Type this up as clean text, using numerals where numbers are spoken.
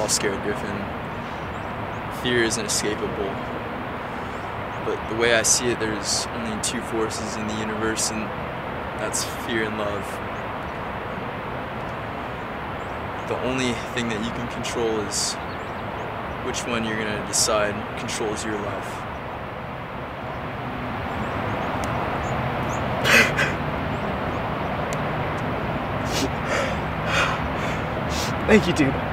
all scared, Griffin. Fear is inescapable. But the way I see it, there's only two forces in the universe, and that's fear and love. The only thing that you can control is which one you're going to decide controls your life. Thank you, dude.